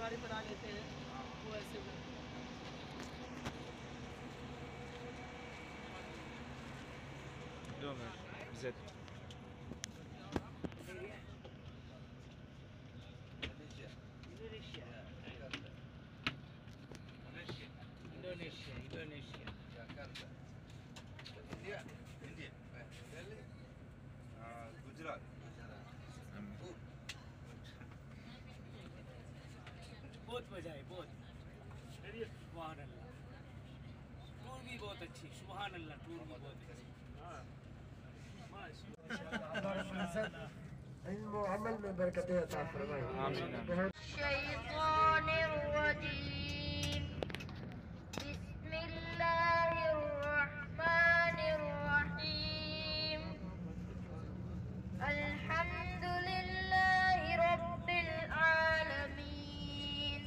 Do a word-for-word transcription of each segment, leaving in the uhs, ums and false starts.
गाड़ी बना लेते हैं वो ऐसे में। दो minute Z Indonesia Indonesia Indonesia Jakarta. India, India. Delhi, uh, Gujarat. Gujarat. बहुत मजा है, बहुत सुभान अल्लाह। टूर भी बहुत अच्छी, सुभान अल्लाह, टूर भी बहुत अच्छी। इल्म और अमल में बरकतें अता फरमाए। आमीन। शैतानिर रजीम बिस्मिल्लाहिर रहमानिर रहीम अल्हम्दुलिल्लाहि रब्बिल आलमीन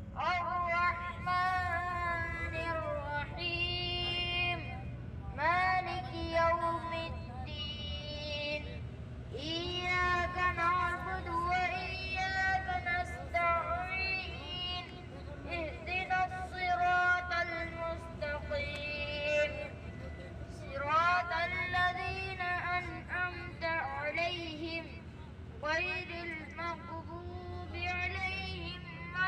अर्रहमानिर रहीम मालिकि यौमिद्दीन इय्याका नअबुदु व इय्याका नस्तईन इहदिनस सिरातल मुस्तकीम सिरातल लज़ीना अनअमता अलैहिम गैरिल मग़दूबि अलैहिम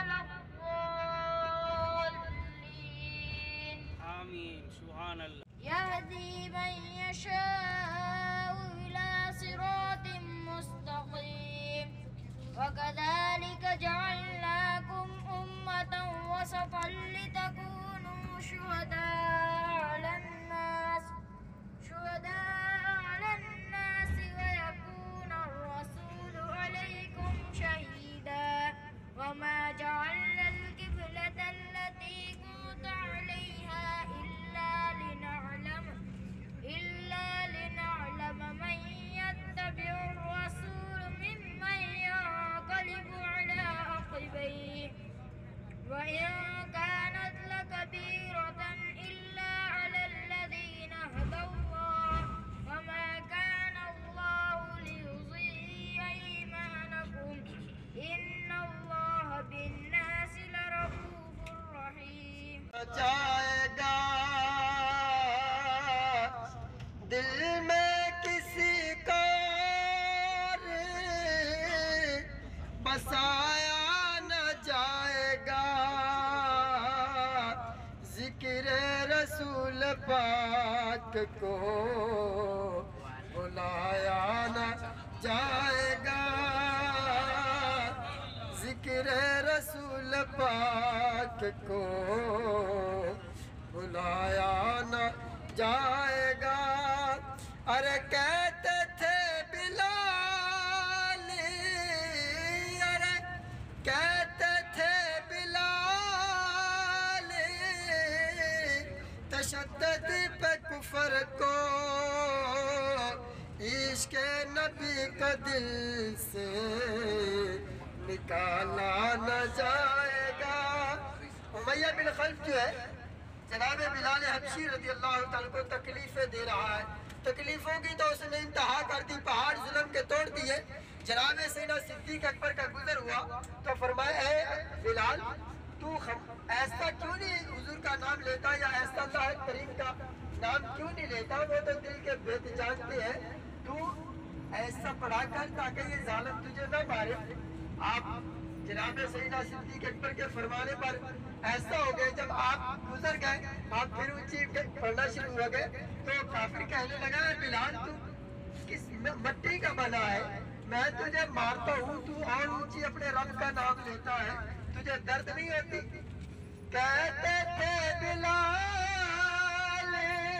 वलद्दाल्लीन। आमीन, सुभान अल्लाह। यहदी मन यशाउ इला सिरातिम मुस्तकीम वकज़ालिक जअलनाकुम उम्मतन वसतन लितकूनू शुहदाअ अलन नास शुहदाअ अलन नास वयकून अर्रसूलु अलैकुम शहीदा वमा जअलना القبلة التي كنت عليها إلا لنعلم إلا لنعلم من يتبع الرسول ممن ينقلب على عقبيه وإن كانت لكبيرة إلا على الذين هدى الله وما كان الله ليضيع إيمانكم إن الله بالناس لرؤوف رحيم। जाएगा दिल में किसी का बसाया न जाएगा जिक्र रसूल पाक को बुलाया न जाएगा जिक्र रसूल पाक को बुलाया न जाएगा। अरे कहते थे बिलाल अरे कहते थे बिलाल तशद्दुद पे कुफर को इश्क़ नबी को दिल से निकाला न जाएगा। उमैया बिन खल्फ जो है जनाब बिलाल हबशी रज़ी अल्लाह तआला को तकलीफें दे रहा है। तकलीफों की तो उसने इंतहा कर दी, पहाड़ जुल्म के तोड़ दिए। जनाब सैयदना सिद्दीक़ अकबर का गुजर हुआ तो फरमाया है बिलाल तू ऐसा क्यों नहीं हुजूर का नाम लेता या ऐसा अल्लाह करीम का नाम क्यों नहीं लेता, वो तो दिल के भेद जानते हैं। तू ऐसा पढ़ा कर ताकि ये जालिम तुझे न मारे। आप जनाब सैयदना सिद्दीक़ अकबर के फरमाने पर ऐसा हो गया, जब आप गुजर गए आप फिर ऊंची पढ़ना शुरू हो गए तो काफिर कहने लगा बिलाल तू किस मट्टी का बना है, मैं तुझे मारता हूँ तू और ऊंची अपने रब का नाम लेता है, तुझे दर्द नहीं होती। कहते थे बिलाल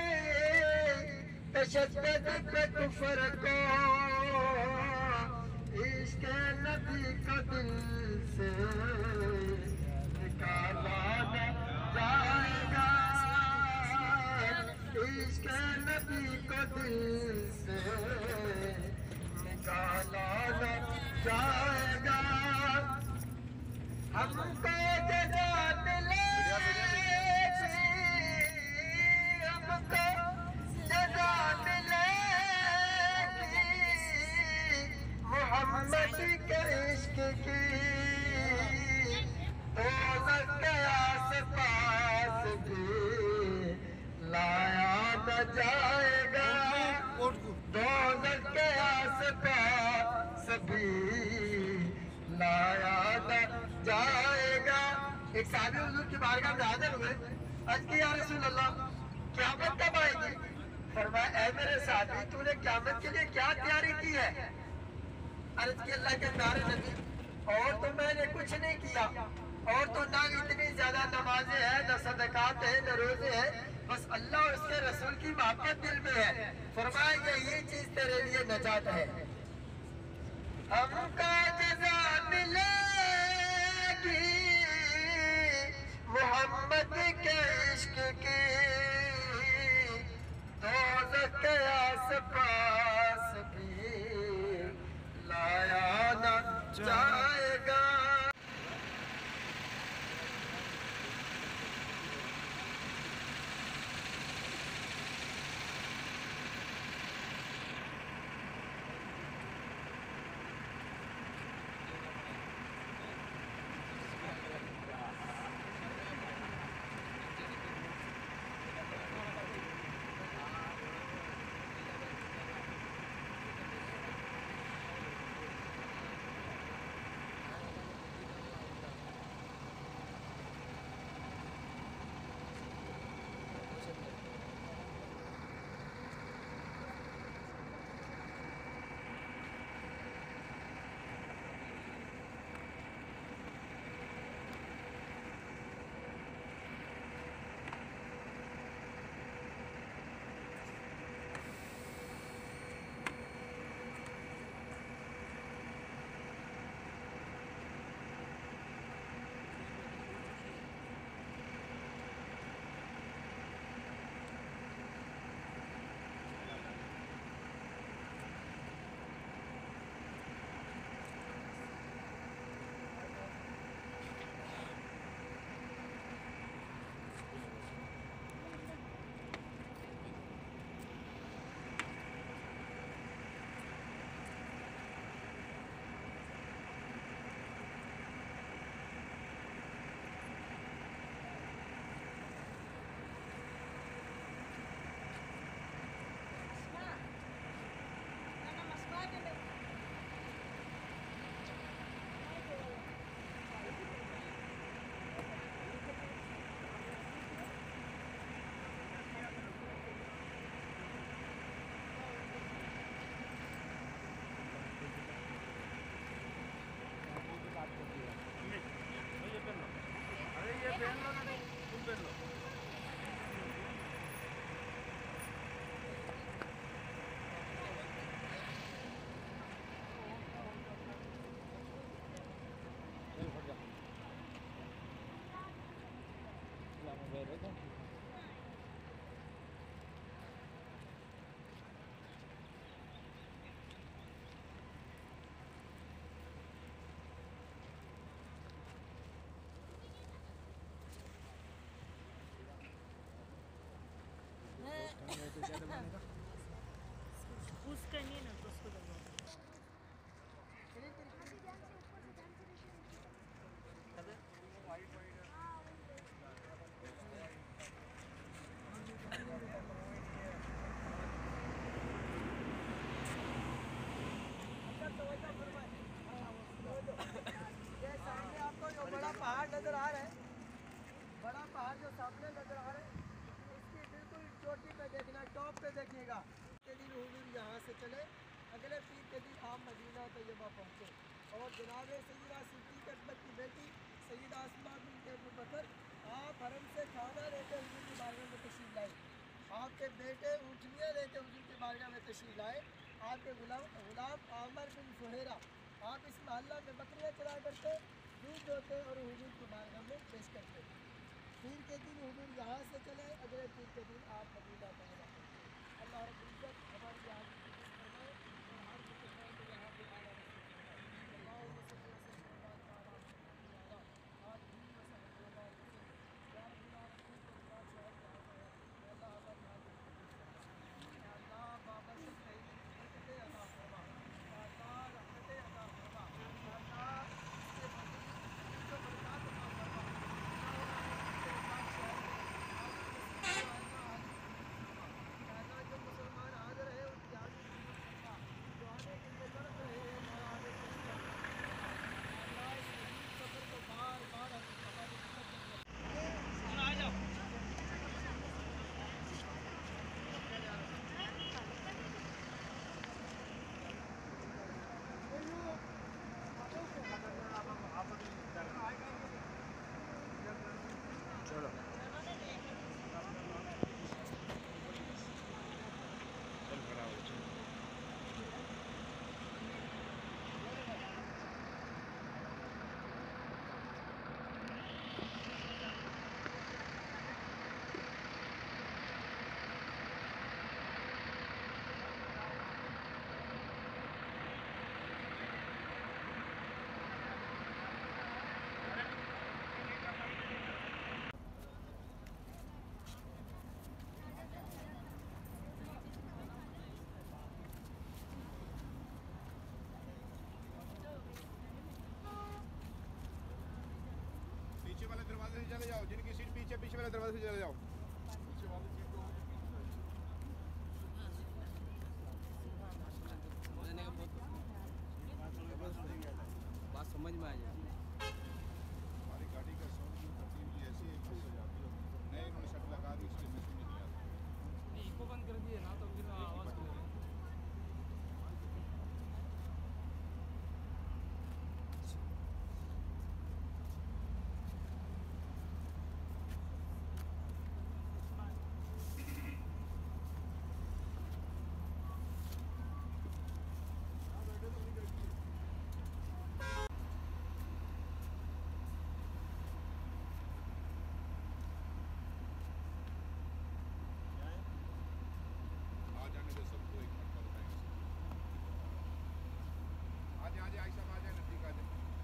तशद्दुद पे कुफर को इश्क़ नबी को दिल से निकाला न जाएगा इश्क़ नबी को दिल से निकाला न जाएगा। हमको जज़ा मिलेगी हमको जज़ा मिलेगी मोहम्मद के इश्क़ की एक साहबी हुजूर की बारगाह में हाजिर हुए, अर्ज की या रसूल अल्लाह क़यामत कब आएगी? फरमाया ऐ मेरे साहबी तूने क़यामत के लिए क्या तैयारी की है? अर्ज की अल्लाह के प्यारे नबी और तो मैंने कुछ नहीं किया, और तो ना इतनी ज्यादा नमाजें हैं, न सदकात है, न रोजे हैं, बस अल्लाह और उसके रसूल की मोहब्बत दिल में है। फरमाया ये चीज तेरे लिए नजात है। हमको जज़ा मिलेगी मोहम्मद के इश्क की, दोज़ख के आस-पास भी लाया न जाएगा। उसका नहीं ना तो उसको दबाओ। ये सामने आपको जो बड़ा पहाड़ नजर आ रहा है, बड़ा पहाड़ जो सामने नजर आ रहा है, इसकी बिल्कुल चोटी पे देखना, टॉप पे देखिएगा। के दिन हुजूर यहाँ से चले, अगले पीर के दिन आप मदीना तैयबा पहुँचे और जनाब सैयदा सिद्दीक़ अकबर की बेटी सैयदा अस्मा बिन्त अबू बकर आप हरम से खाना लेके हुजूर की बारगाह में तशरीफ़ लाए। आपके बेटे ऊँटनियाँ लेके हुजूर की बारगाह में तशरीफ़ लाए। आपके गुलाम गुलाम आमर बिन सुहेरा आप इस मोहल्ला में बकरियाँ चला करते, दूध दोते और हुजूर की बारगाह में पेश करते। पीर के दिन हुजूर यहाँ से चले, अगले पीर के दिन आप मदीना तैयबा पहुँचे। अल्लाह रब्बुल इज़्ज़त हमारी यहाँ की खिदमत फरमाए और हर मुसलमान को यहाँ पे आला रसूल फरमाए। अल्लाहुम्मा सल्लि व सल्लिम व बारिक अला मुहम्मद व अला आलिहि व सहबिहि व बारिक वसल्लम। या रब्बल आलमीन के बाद शहर में आए हैं, अल्लाह हमारे यहाँ की खिदमत फरमाए। या अल्लाह बाबा से कहीं बरकतें अता फरमा, या अल्लाह रहमतें अता फरमा, या अल्लाह इसके बदले जो बरकत अता फरमा। जो मुसलमान हाजिर है उनकी चलो चल खड़ा हो चल पीछे वाले दरवाजे से चले जाओ, जिनकी सीट पीछे पीछे वाले दरवाजे से चले जाओ। पीछे वाली सीट को बात समझ में आ जाए। हमारी गाड़ी का साउंड की तरतीब ऐसी है कि हो जाती है। नए इन्होंने शट लगा दी, इसलिए मैं सुन नहीं आता। इको बंद कर दिए ना तो फिर आवाज़ क्लियर है। आ जाने दे सबको, एक मरतबा बताएंगे। आ जाए आ जाए आयशा आ जाए, नजदीक आ जाए।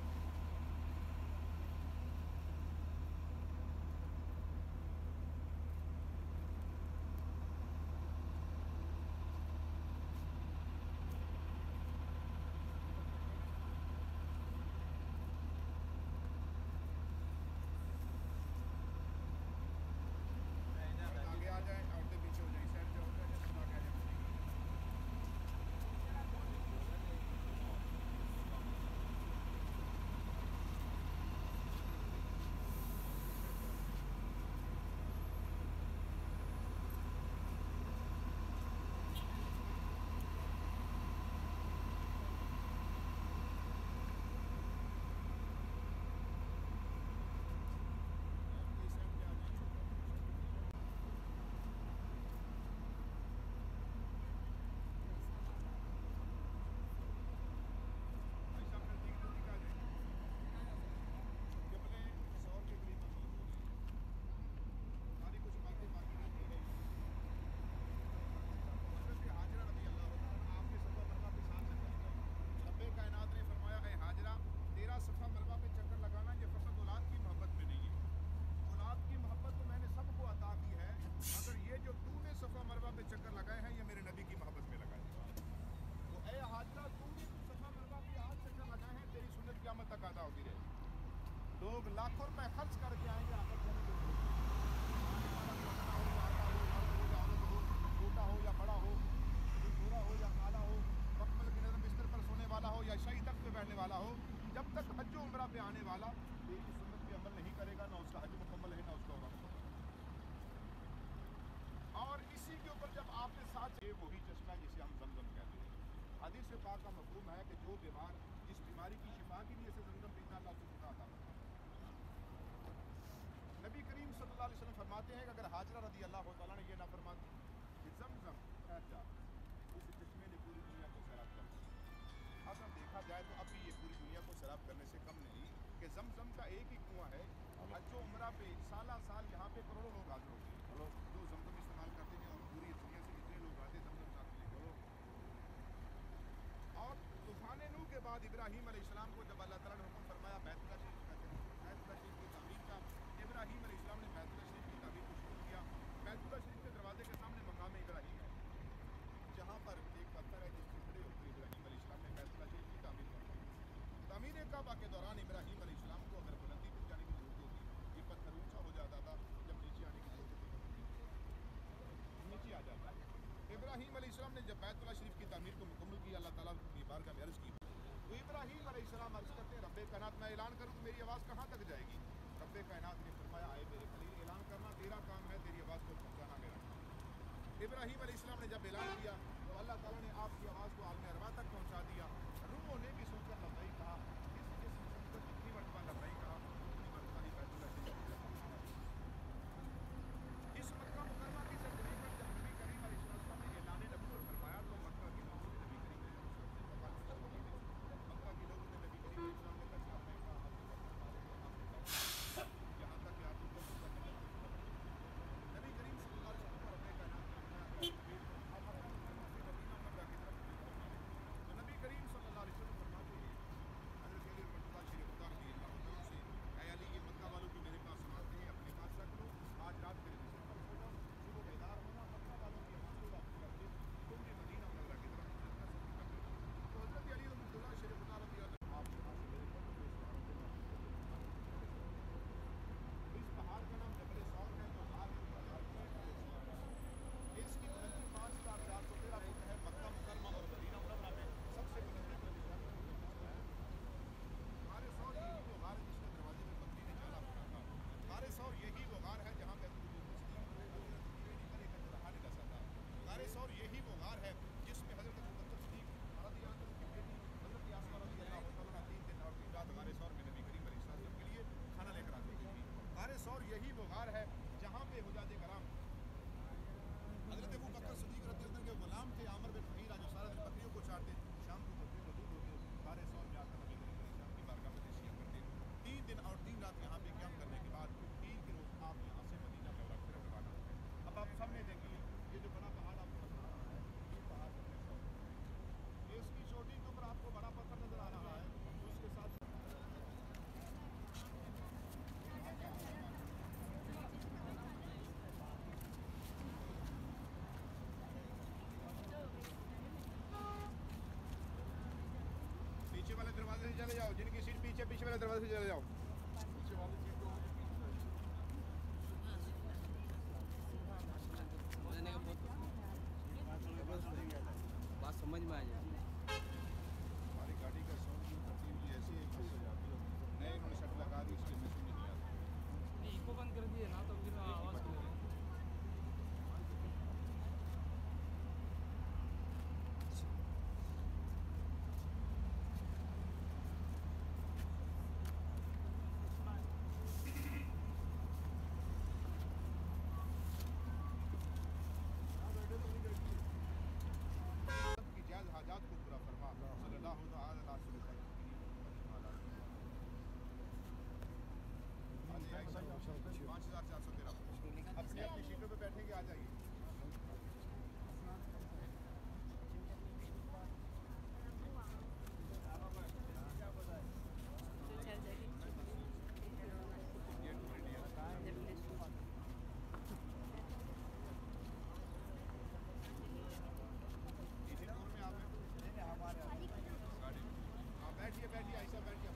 आगे आ जाए, औरतें पीछे हो जाए, साइड पे हो जाए, सब आगे आ जाए। इस साइड पे आ जाए। आयशा नजदीक नजदीक आ जाए। ये अपने सौ के करीब मौजूद हो गई। हमारी कुछ बातें बाकी रहती है। हज़रत हाजरा रज़ी अल्लाह तआला आपके सफ़ा मरवा पे साथ चक्कर लगाए। रब्बे कायनात ने फरमाया, ऐ हाजरा, तेरा सफ़ा मरवा पे चक्कर लगाना ये फ़कत औलाद की मोहब्बत में नहीं है। औलाद की मोहब्बत तो मैंने सबको अता की है, मगर ये जो तूने सफ़ा मरवा पे चक्कर लगाए हैं ये मेरे नबी की मोहब्बत में लगाए। तो ऐ हाजरा, तूने जो सफ़ा मरवा पे आज चक्कर लगाए हैं, तेरी सुन्नत क़यामत तक अदा होती रहेगी। लोग लाखों रुपए खर्च करके आएंगे आखिर जाने के लिए। छोटा हो या बड़ा हो, गोरा हो या काला हो, मखमल के नज़र बिस्तर पर सोने वाला हो या शाही तख्त पे बैठने वाला हो, जब तक हज उम्रा पे आने वाला तेरी सुन्नत पे अमल नहीं करेगा, ना उसका हज मुकम्मल है ना उसका उम्रा मुकम्मल है। और इसी के ऊपर जब आपने साथ ये वही चश्मा है जिसे हम जमजम कहते हैं। हदीस पाक का मफहूम है कि जो बीमार जिस बीमारी की शिफा के लिए से जमजम पीता अल्लाह उसको शिफा अता फरमाता है। नबी करीम सल्लल्लाहु अलैहि वसल्लम फरमाते हैं कि अगर हाजरा रज़ी अल्लाह तआला ने ये ना फरमाती कि जमजम ठहर जा, इस चश्मे ने पूरी दुनिया को सैराब कर दिया। अगर देखा जाए तो अभी ये पूरी दुनिया को सैराब करने से कम नहीं कि जमजम का एक ही कुआं है। हज उम्रा पे साला साल यहाँ पे करोड़ों लोग हाजिर होते हैं जो जमजम इस्तेमाल करते हैं, और पूरी दुनिया से जितने लोग आते हैं जमजम साथ में लेकर। और तूफान नूह के बाद इब्राहीम अलैहिस्सलाम को जब अल्लाह ताला ने हुक्म फरमाया बैतुल्लाह शरीफ का बैतुल्लाह शरीफ की तामीर का, इब्राहीम अलैहिस्सलाम ने बैतुल्लाह शरीफ की तामीर को शुरू किया। बैतुल्लाह शरीफ के दरवाजे के सामने मकाम इब्राहीम है, जहाँ पर एक पत्थर है जिसके खड़े होकर इब्राहीम अलैहिस्सलाम ने बैतुल्लाह शरीफ की तामीर करवाई। तामीर काबा के दौरान इब्राहीम अलैहिस्सलाम को अगर बुलंदी पर जाने की जरूरत होती, ये पत्थर ऊंचा हो जाता था, जब नीचे आने की जरूरत होती नीचे आ जाता है। इब्राहीम अलैहिस्सलाम ने जब बैतुल्लाह शरीफ की तामीर को मुकम्मल किया, अल्लाह ताला की बारगाह में अर्ज़ की, तो इब्राहीम अलैहिस्सलाम अर्ज़ करते हैं, रब्बे कायनात मैं ऐलान करूँ तो मेरी आवाज़ कहाँ तक जाएगी? रब्बे कायनात ने फरमाया, आए मेरे खलील, ऐलान करना तेरा काम है, तेरी आवाज़ को पहुँचाना मेरा काम। इब्राहीम अलैहिस्सलाम ने जब ऐलान किया तो अल्लाह ताला ने आपकी आवाज़ को आलम अरवा तक पहुँचा दिया। रूहों ने भी सुनकर लब्बैक कहा। जिस जिस शख्स को जितनी मरतबा लब्बैक कहा उतनी मरतबा ही बैतुल्लाह शरीफ की तरफ यही वो गार है जहाँ पे हुजाज कराम हजरत अबू बकर सिद्दीक रज़ी अल्लाह के गुलाम थे आमिर बिन फहीरा जो सारा दिन बकरियों को चाटते शाम को बकरी मौजूद होते सारे सौर में आकर नबी करीम शाम की बारगाह में तशरीफ करते तीन दिन और तीन रात यहाँ पे क्याम करने के बाद तीन के रोज आप यहाँ से मदीना दौरा फिर रवाना होते हैं। अब आप सामने देखिए ये जो बड़ा पहाड़ आपको नजर आ रहा है ये पहाड़ जबल सौर ये इसकी चोटी के ऊपर आपको बड़ा पत्थर नजर आ रहा है उसके साथ पीछे वाले दरवाजे से चले जाओ जिनकी सीट पीछे पीछे वाले दरवाजे से चले जाओ पीछे वाली सीट को बात समझ में आ जाए। हमारी गाड़ी का साउंड की तरतीब भी ऐसी है हो जाती है नए इन्होंने शट लगा दी इसलिए मैं सुन नहीं आता नहीं इको बंद कर दिए ना तो फिर आवाज़ क्लियर है। की जायज़ हाजात को पूरा फरमा सल्लल्लाहु अलैहि वसल्लम पाँच हज़ार चार सौ तेरह अपनी अपनी सीटों पे बैठेंगे आ जाइए इसी टूर में आप गाड़ी में हाँ बैठिए बैठिए ऐसा बैठिए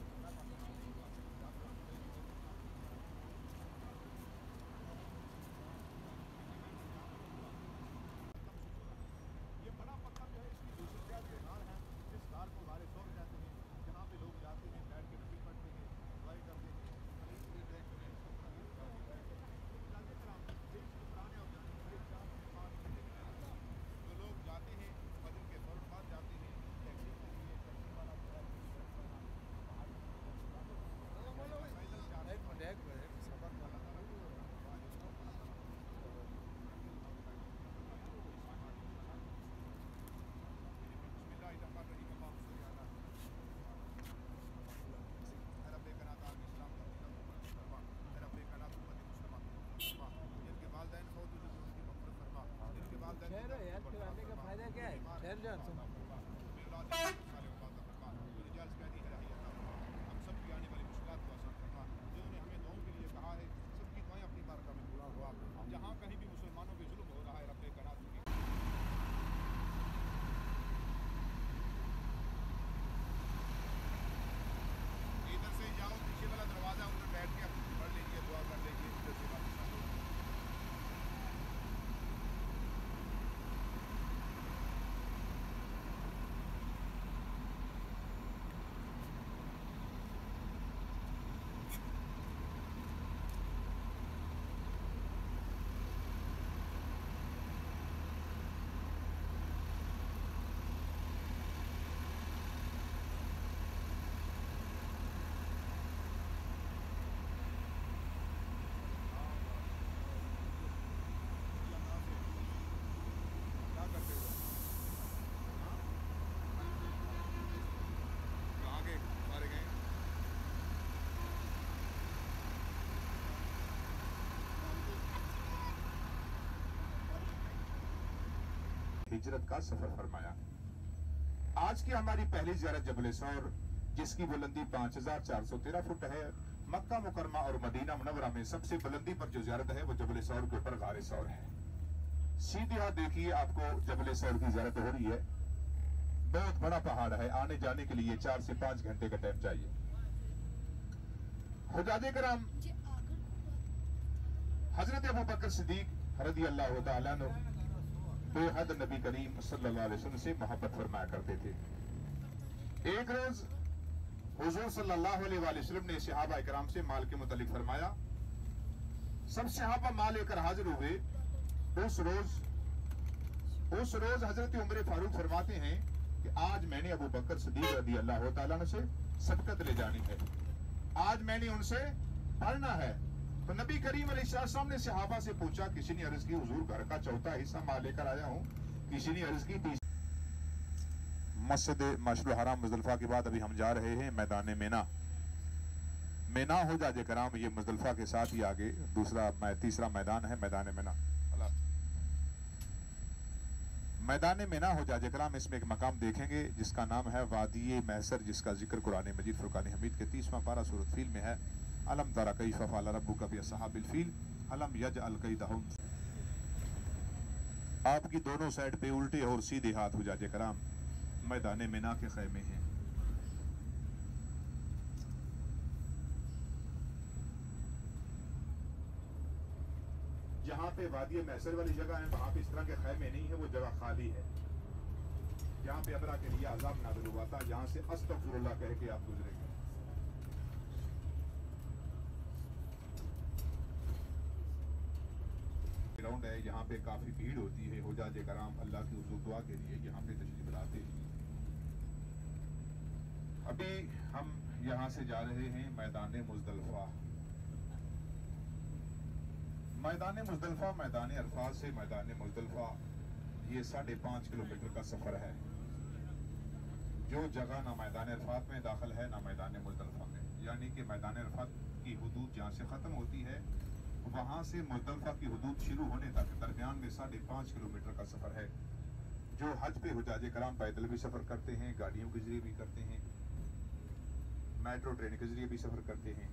ये बड़ा पत्थर जो है इसकी दूसरी जो गार है इस गार को गारे सौर जाते हैं जहाँ पे लोग जाते हैं बैठ के नफी पढ़ते हैं दुआई करते हैं पुराने और जो लोग जाते हैं फजर के फौरन बाद जाते हैं टैक्सी के लिए टैक्सी वाला जो है फायदा क्या है? ठहर जाओ तुम। हम सब की आने वाली मुश्किलात को आसान फरमा जिन्होंने हमें दुआओं के लिए कहा है सबकी दुआएं अपनी बारगाह में पूरा हुआ जहाँ कहीं भी मुसलमानों पे जुल्म हो रहा है रब्बे कनात की इधर से जाओ पीछे वाला दरवाजा उधर बैठ के पढ़ लीजिए दुआ कर लीजिए इधर से वापस आ जाओ। क्या करते हो हाँ? कहाँ गए मारे गए हिजरत का सफर फरमाया। आज की हमारी पहली ज़ियारत जबल सौर जिसकी बुलंदी पाँच हजार चार सौ तेरह फुट है। मक्का मुकरमा और मदीना मुनव्वरा में सबसे बुलंदी पर जो ज़ियारत है वो जबल सौर के ऊपर गारे सौर है। सीधे हाथ देखिए आपको जबल सौर की ज़ियारत हो रही है। बहुत बड़ा पहाड़ है, आने जाने के लिए चार से पांच घंटे का टाइम चाहिए। हुजाजे कराम हजरत अबू बकर सिद्दीक रज़ी अल्लाह तआला अन्हु बेहद नबी करीम सल्लल्लाहु अलैहि वसल्लम से मोहब्बत फरमाया करते थे। एक रोज हुजूर सल्लल्लाहु अलैहि वसल्लम ने सहाबा इकराम से माल के मुतालिक फरमाया। सब सहाबा माल लेकर हाजिर हुए। उस रोज उस रोज हजरत उमर फारूक फरमाते हैं कि आज मैंने अबू बकर सिद्दीक रज़ी अल्लाह तआला अन्हु से सबकत ले जानी है, आज मैंने उनसे पढ़ना है। तो नबी करीम अलैहिस्सलाम ने सहाबा से पूछा, किसी ने अर्ज की हुजूर घर का चौथा हिस्सा मां लेकर आया हूँ, किसी ने अर्ज की तीस। मस्जिद मशरुल हराम मुजदलिफा के बाद अभी हम जा रहे हैं मैदान मेना। मेना हो जाजे कराम, ये मुजदलिफा के साथ ही आगे दूसरा तीसरा मैदान है मैदान मेना। मैदान मेना हो जाजे कराम, इसमें एक मकाम देखेंगे जिसका नाम है वादी मैसर, जिसका जिक्र कुरान मजीद फुरकान हमीद के तीसवां पारा सूरत फील में है। अलम तरा कैफ फअल रब्बुका बिअस्हाबिल फील अलम यजअल कैदहुम। आपकी दोनों साइड पे उल्टे और सीधे हाथ हो जाजे कराम मैदान मेना के खैमे हैं। जहाँ पे वादी मैसर वाली जगह है वहां पे इस तरह के खैमे नहीं है, वो जगह खाली है। यहाँ पे अबरा के लिए अजाब नाज़िल हुआ था, यहाँ से अस्तगफिरुल्लाह कह के आप गुजरेंगे। ग्राउंड है, यहाँ पे काफी भीड़ होती है। हुजाजे कराम अल्लाह की हुजूर दुआ के लिए यहाँ पे तशरीफ लाते हैं। अभी हम यहाँ से जा रहे हैं मैदान मुजदलिफा। मैदान मुजदलिफा मैदान अरफात से मैदान मुजदलिफा ये साढ़े पाँच किलोमीटर का सफर है। जो जगह ना मैदान अरफात में दाखिल है ना मैदान मुजदलिफा में, यानी कि मैदान अरफात की हुदूद जहाँ से ख़त्म होती है वहाँ से मुजदलिफा की हुदूद शुरू होने तक दरमियान में साढ़े पाँच किलोमीटर का सफर है। जो हज पे हुजाजे कराम पैदल भी सफर करते हैं, गाड़ियों के जरिए भी करते हैं, मेट्रो ट्रेन के जरिए भी सफर करते हैं।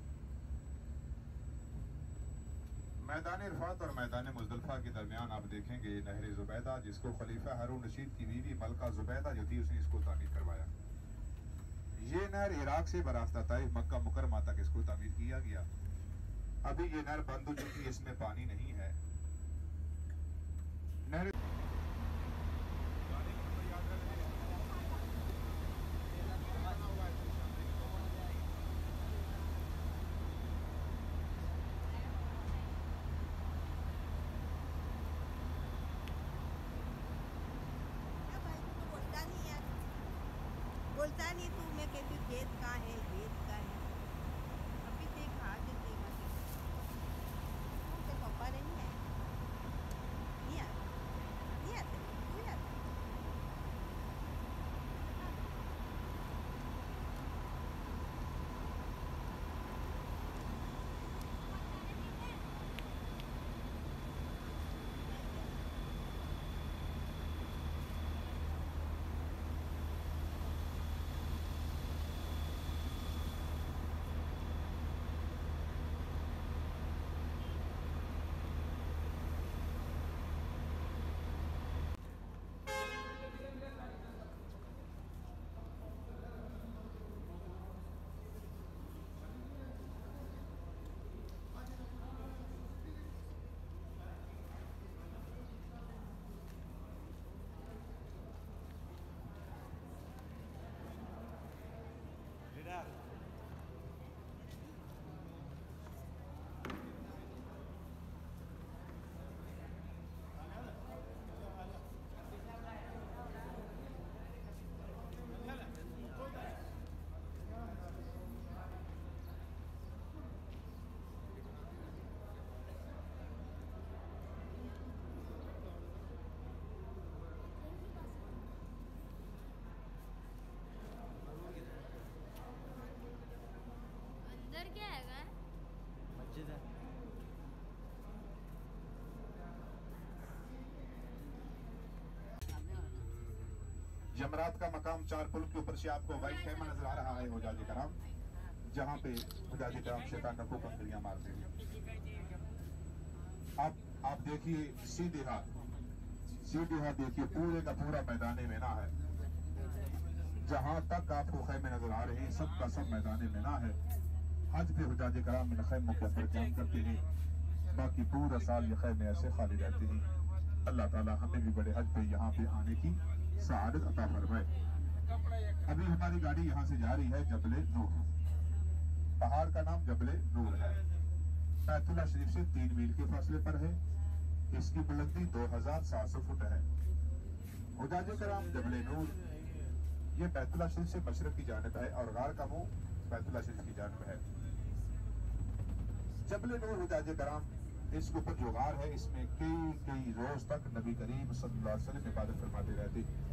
मैदान अरफात और मैदान मुजदलिफा के दरमियान आप देखेंगे नहर जुबैदा, जिसको खलीफा हारून रशीद की बीवी मलका जुबैदा जो थी उसने इसको तामीर करवाया। ये नहर इराक से बरास्ता ताइफ मक्का मुकरमा तक इसको तामीर किया गया। अभी ये नहर बंद हो चुकी है, इसमें पानी नहीं है। नहर बोलता नहीं तू, मैं कहती खेत का है खेत का है। अभी देखा आज देखा तो पापा नहीं है, नहीं आते नहीं आते तू आते। अंदर क्या हैगा? मस्जिद है। जमरात का मकाम चार पुल के ऊपर से आपको वाइट खेमा नजर आ रहा है हुजाजे कराम, जहाँ पे हुजाजे कराम शैतान रखो कंकरियां मारते हैं। आप आप देखिए सीधे हाथ सीधे हाथ देखिए, पूरे का पूरा मैदान मेना है। जहाँ तक आपको खैमे नजर आ रहे हैं सब का सब मैदान मेना है। हज पे हुजाजे कराम इन खैमों के अंदर कैंप करते हैं, बाकी पूरा साल ये खैमे ऐसे खाली रहते हैं। अल्लाह ताला हमें भी बड़े हज पे यहाँ पे आने की सआदत अता फरमाए। अभी हमारी गाड़ी यहाँ से जा रही है जबले नूर, पहाड़ का नाम जबले नूर है। बैतुल्लाह शरीफ से तीन मील के फासले पर है। इसकी बुलंदी दो हजार सात सौ फुट है। हुजाजे कराम जबले नूर ये बैतुल्लाह शरीफ से मशरक की जानिब है और गार का मुंह बैतुल्लाह शरीफ की जानिब है। जबल नूर हुजाज कराम, इसके ऊपर जो गार है, इसमें कई कई रोज तक नबी करीम सल्लल्लाहु अलैहि वसल्लम इबादत फरमाते रहते।